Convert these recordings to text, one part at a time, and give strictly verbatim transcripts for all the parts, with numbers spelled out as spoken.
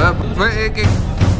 एक एक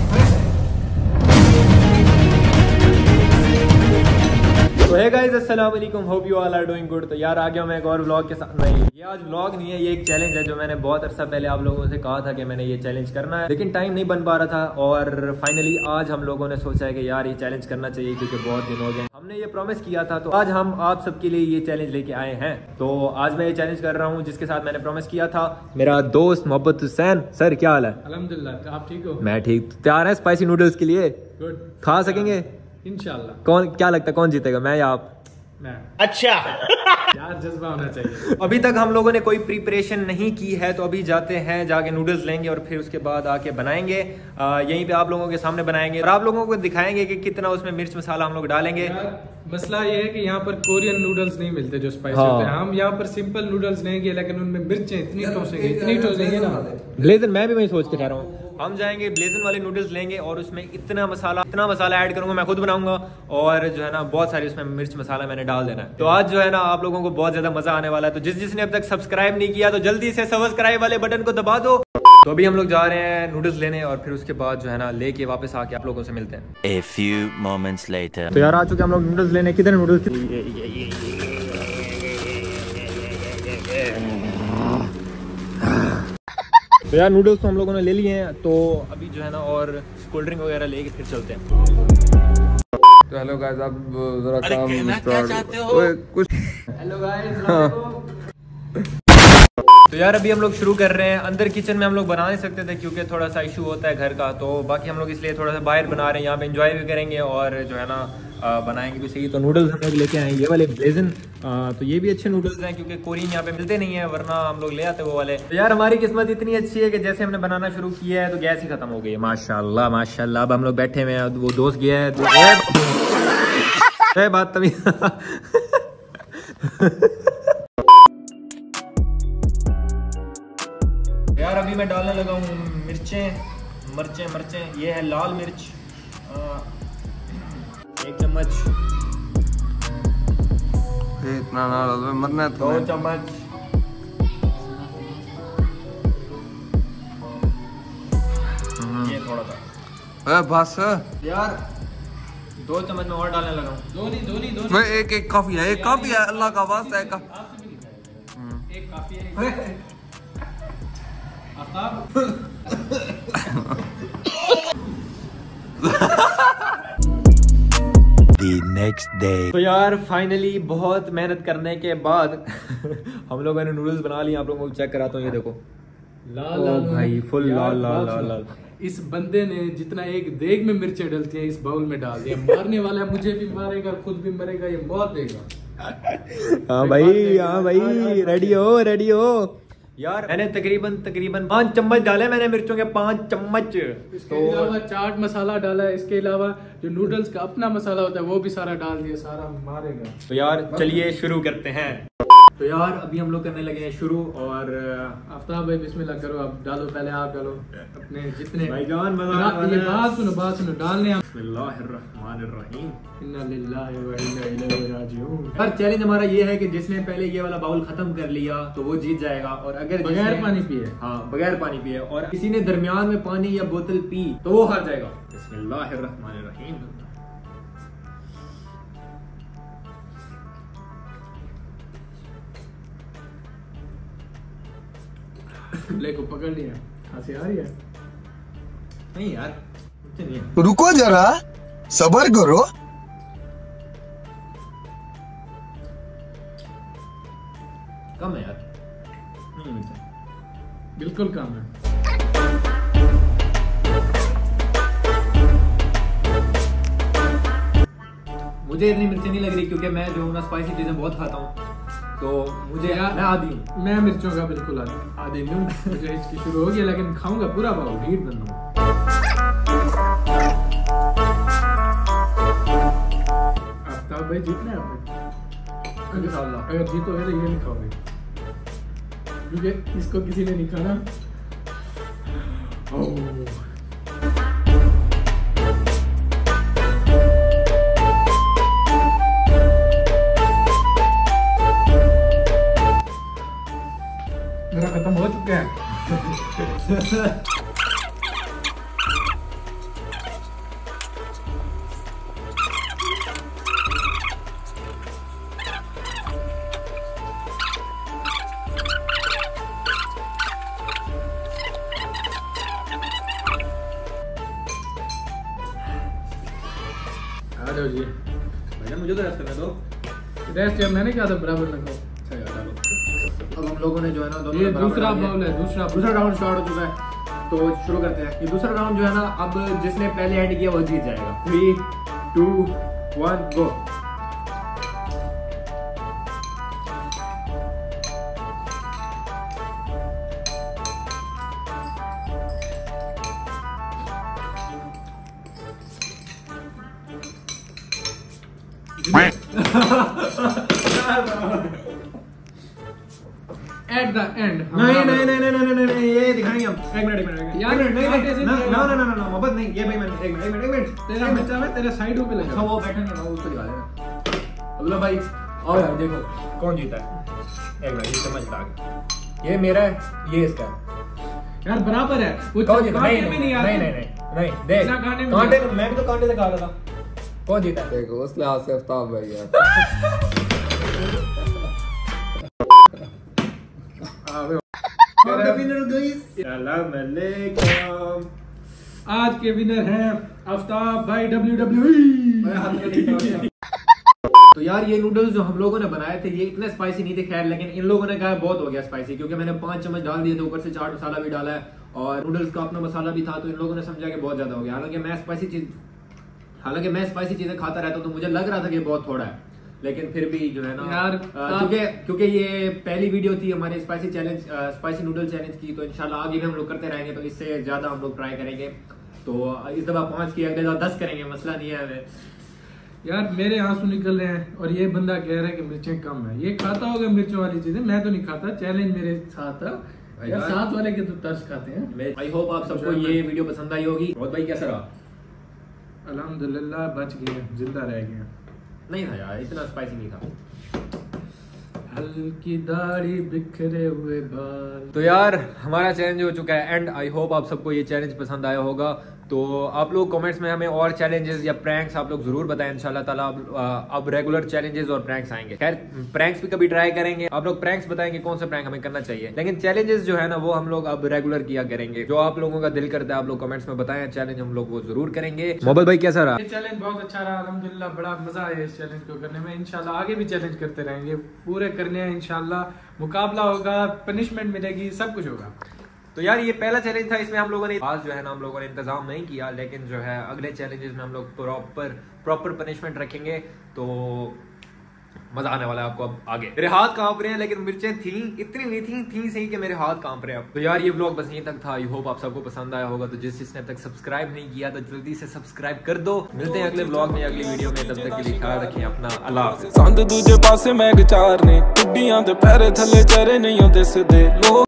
तो हे गाइस अस्सलाम वालेकुम, hope you all are doing good. तो यार आ गया मैं एक और व्लॉग के साथ। नहीं, ये आज व्लॉग नहीं है, ये एक चैलेंज है जो मैंने बहुत अरसा पहले आप लोगों से कहा था कि मैंने ये चैलेंज करना है, लेकिन टाइम नहीं बन पा रहा था। और फाइनली आज हम लोगों ने सोचा है कि यार ये चैलेंज करना चाहिए क्योंकि बहुत दिन हो गए, हमने ये प्रॉमिस किया था। तो आज हम आप सबके लिए ये चैलेंज लेके आए हैं। तो आज मैं ये चैलेंज कर रहा हूँ जिसके साथ मैंने प्रॉमिस किया था, मेरा दोस्त मोहब्बत हुसैन। सर क्या हाल है? अल्हम्दुलिल्लाह, आप ठीक हो? मैं ठीक। तैयार है स्पाइसी नूडल्स के लिए? गुड। खा सकेंगे इंशाल्लाह। कौन, क्या लगता है कौन जीतेगा, मैं या आप? मैं। अच्छा यार जज्बा होना चाहिए। अभी तक हम लोगों ने कोई प्रिपरेशन नहीं की है, तो अभी जाते हैं, जाके नूडल्स लेंगे और फिर उसके बाद आके बनाएंगे। आ, यहीं पे आप लोगों के सामने बनाएंगे और आप लोगों को दिखाएंगे कि कितना उसमें मिर्च मसाला हम लोग डालेंगे। मसला ये है कि यहाँ पर कोरियन नूडल्स नहीं मिलते जो स्पाइसी हाँ। होते हैं। हम यहाँ पर सिंपल नूडल्स लेंगे लेकिन उनमें मिर्चें इतनी टोसेंगे इतनी टोसेंगे ना। ब्लेजन, मैं भी वही सोच के कह रहा हूँ, हम जाएंगे ब्लेजन वाले नूडल्स लेंगे और उसमें इतना मसाला इतना मसाला ऐड करूंगा, मैं खुद बनाऊंगा। और जो है ना बहुत सारी उसमें मिर्च मसाला मैंने डाल देना है। तो आज जो है ना आप लोगों को बहुत ज्यादा मजा आने वाला है। तो जिस जिसने अब तक सब्सक्राइब नहीं किया तो जल्दी से सब्सक्राइब वाले बटन को दबा दो। तो अभी हम लोग जा रहे हैं नूडल्स लेने और फिर उसके बाद जो है ना लेके वापस आके आप लोगों से मिलते हैं। A few moments later. तो यार आ चुके हम लोग नूडल्स लेने। कितने नूडल्स? तो यार नूडल्स तो हम लोगों ने ले लिए हैं, तो अभी जो है ना और कोल्ड ड्रिंक वगैरह लेके फिर चलते हैं। तो हेलो गाइस, अब जरा काम स्टार्ट कुछ। हेलो गाइस, तो यार अभी हम लोग शुरू कर रहे हैं। अंदर किचन में हम लोग बना नहीं सकते थे क्योंकि थोड़ा सा इशू होता है घर का, तो बाकी हम लोग इसलिए थोड़ा सा बाहर बना रहे हैं। यहाँ पे एंजॉय भी करेंगे और जो है ना आ, बनाएंगे भी सही। तो नूडल्स हम लोग लेके आए ये वाले ब्लेजन। तो ये भी अच्छे नूडल्स हैं क्योंकि कोरियन यहाँ पे मिलते नहीं है, वरना हम लोग ले आते वो वाले। तो यार हमारी किस्मत इतनी अच्छी है कि जैसे हमने बनाना शुरू किया है तो गैस ही खत्म हो गई है। माशाल्लाह माशाल्लाह। अब हम लोग बैठे हुए हैं, वो दोस्त गया है तो बात तभी यार अभी मैं डालने लगा हूँ मिर्चें मिर्चें मिर्चें ये है लाल मिर्च, आ, एक चम्मच, इतना ना डालो, मरना है दो तुम्हें। चम्मच, ये थोड़ा सा। अरे बस यार दो चम्मच में और डालने लगा हूँ। दो नहीं दो नहीं दो मैं एक एक काफी है, एक काफी है, अल्लाह का वास्ता है। एक काफी है। The next day. तो यार फाइनली बहुत मेहनत करने के बाद हम लोगों ने नूडल्स बना लिए। आप लोगों को चेक कराता हूँ, ये देखो लाल ओ लाल भाई, फुल यार, लाल लाल बात लाल सुनो। लाल। इस बंदे ने जितना एक देग में मिर्चें डलती हैं इस बाउल में डाल दिया। मारने वाला है, मुझे भी मारेगा, खुद भी मरेगा, ये मौत देगा। हाँ भाई, हाँ भाई, रेडी हो रेडी हो। यार मैंने तकरीबन तकरीबन पांच चम्मच डाले मैंने मिर्चों के, पांच चम्मच। इसके तो अलावा चाट मसाला डाला है, इसके अलावा जो नूडल्स का अपना मसाला होता है वो भी सारा डाल दिया, सारा मारेगा। तो यार चलिए शुरू करते हैं। तो यार अभी हम लोग करने लगे हैं शुरू। और आफ्ताब भाई बिस्मिल्लाह करो, आप डालो, पहले आप डालो अपने जितने भाईजान ये बात सुनो बात सुनो डालने। बिस्मिल्लाहिर्रहमानिर्रहीम। इन्ना लिल्लाहि व इन्ना इलैहि राजिऊन। यार चैलेंज हमारा ये है कि जिसने पहले ये वाला बाउल खत्म कर लिया तो वो जीत जाएगा, और अगर बगैर जिसने- पानी पिए, हाँ बगैर पानी पिए, और किसी ने दरमियान में पानी या बोतल पी तो वो हार जाएगा। बिस्मिल्लाहिर्रहमानिर्रहीम। ले को पकड़ लिया, हंसी आ रही है। नहीं यार कुछ नहीं है। रुको जरा, सबर करो। कम है यार, नहीं मिलता, बिल्कुल कम है। मुझे इतनी मिर्ची नहीं लग रही क्योंकि मैं जो हूँ ना स्पाइसी चीजें बहुत खाता हूँ, तो मुझे यार मैं आदी हूँ। मैं मिर्चों का बिल्कुल आदी आदी नहीं हूँ। मुझे इसकी शुरू हो गया लेकिन खाऊंगा पूरा बाउल, ढीठ बनूंगा। आफ्ताब भाई जीतने हैं आप। इंशाल्लाह अगर जीतोगे तो ये नहीं खाओगे क्योंकि इसको किसी ने नहीं खाना। ओह मेरा खत्म हो चुका है। आ जाओ जी भाईजान मुझे तो रेस्ट करने दो। रेस्ट यार मैंने कहा था बराबर लगाओ। अच्छा यार डालो। अब हम लोगों ने जो है ना दोनों ये ने बराबर दूसरा डाल दिया। बाउल है, दूसरा दूसरा राउंड स्टार्ट हो चुका है तो शुरू करते हैं। ये दूसरा राउंड जो है ना अब जिसने पहले एंड किया वो जीत जाएगा। Three two one go. At the end नहीं नहीं नहीं नहीं नहीं नहीं नहीं ये दिखाएंगे हम। एक मिनट एक मिनट यार, एक मिनट नहीं आगे से नहीं ना नहीं ना ना ना ना मोहब्बत नहीं ये भाई मैं एक मिनट एक मिनट एक मिनट तेरा बच्चा है तेरे साइडों पे अच्छा लगा। वो बैठा नहीं ना उसको दिखा देना। अब्दुल्ला भाई आओ यार देखो कौन जीता है। एक मिनट ये समझदार ये मेरा है ये इसका है। यार बराबर है वो कौन जीता? कांटे नहीं में नहीं आते। नहीं नहीं नहीं नहीं देख ना कांटे में कांटे नहीं। मैं भी तो कांटे से खा रहा था। कौन जीता है? देखो उस लिहाज से आफ्ताब भाई है। आज के विनर हैं आफ्ताब भाई डब्ल्यू डब्ल्यू ई। तो यार ये नूडल्स जो हम लोगों ने बनाए थे ये इतने स्पाइसी नहीं थे खैर, लेकिन इन लोगों ने कहा बहुत हो गया स्पाइसी क्योंकि मैंने पांच चम्मच डाल दिए थे, ऊपर से चाट मसाला भी डाला है और नूडल्स का अपना मसाला भी था, तो इन लोगों ने समझा कि बहुत ज्यादा हो गया। हालांकि मैं स्पाइसी चीज हालांकि मैं स्पाइसी चीजें खाता रहता हूँ तो मुझे लग रहा था कि बहुत थोड़ा है, लेकिन फिर भी जो है ना यार, अ, क्योंकि क्योंकि ये पहली वीडियो थी हमारे spicy challenge spicy noodle challenge की, तो इंशाल्लाह आगे भी हम लोग करते रहेंगे, तो इससे ज्यादा हम लोग ट्राई करेंगे। तो इस दफा पांच की अगले दफा दस करेंगे, मसला नहीं है हमें। यार मेरे आंसू निकल रहे हैं और ये बंदा कह रहा है कि मिर्चें कम है। ये खाता होगा मिर्चों वाली चीजें, मैं तो नहीं खाता। चैलेंज मेरे साथ था यार, साथ वाले के तो तरस खाते हैं। आई होप आप सबको ये वीडियो पसंद आई होगी। बहुत भाई कैसा रहा? अल्हम्दुलिल्लाह बच गए, जिंदा रह गए। नहीं था यार, इतना स्पाइसी नहीं था। हल्की दाढ़ी बिखरे हुए बाल। तो यार हमारा चैलेंज हो चुका है एंड आई होप आप सबको ये चैलेंज पसंद आया होगा। तो आप लोग कमेंट्स में हमें और चैलेंजेस या प्रैंक्स आप लोग जरूर बताएं। इंशाल्लाह ताला अब अब रेगुलर चैलेंजेस और प्रैंक्स आएंगे। खैर प्रैंक्स भी कभी ट्राई करेंगे, आप लोग प्रैंक्स बताएंगे कौन सा प्रैंक हमें करना चाहिए, लेकिन चैलेंजेस जो है ना वो हम लोग अब रेगुलर किया करेंगे। जो आप लोगों का दिल करता है आप लोग कमेंट्स में बताएं, चैलेंज हम लोग वो जरूर करेंगे। मोहब्बत भाई कैसा रहा? ये चैलेंज बहुत अच्छा रहा अल्हम्दुलिल्लाह, बड़ा मजा आया इस चैलेंज को करने में। इंशाल्लाह आगे भी चैलेंज करते रहेंगे, पूरे करने हैं इंशाल्लाह। मुकाबला होगा, पनिशमेंट मिलेगी, सब कुछ होगा। तो यार ये पहला चैलेंज था, इसमें हम लोगों ने आज जो है ना हम लोगों ने इंतजाम नहीं किया, लेकिन जो है अगले चैलेंजेस में हम लोग प्रॉपर प्रॉपर पनिशमेंट रखेंगे, तो मजा आने वाला है आपको। अब आगे मेरे हाथ कांप रहे हैं, लेकिन मिर्चें थी इतनी नहीं थी थी सही कि मेरे हाथ कांप रहे हैं अब। तो यार ये व्लॉग बस यहीं तक था। आई होप आप सबको पसंद आया होगा। तो जिस जिसने अब तक सब्सक्राइब नहीं किया तो जल्दी से सब्सक्राइब कर दो। मिलते हैं अगले व्लॉग में, अगली वीडियो में। तब तक के लिए ख्याल रखें अपना। अल्लाह हाफिज़। संद दूजे पासे मैं विचार ने, कुड्डियां दे पैरे थले चेहरे नहीं दिसदे लोग।